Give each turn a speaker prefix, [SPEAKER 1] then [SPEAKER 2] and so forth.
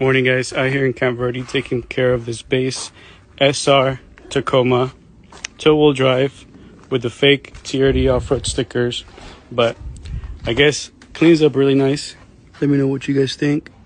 [SPEAKER 1] Morning guys, out here in Camp Verde taking care of this base SR Tacoma two-wheel drive with the fake TRD off-road stickers, but I guess cleans up really nice. Let me know what you guys think.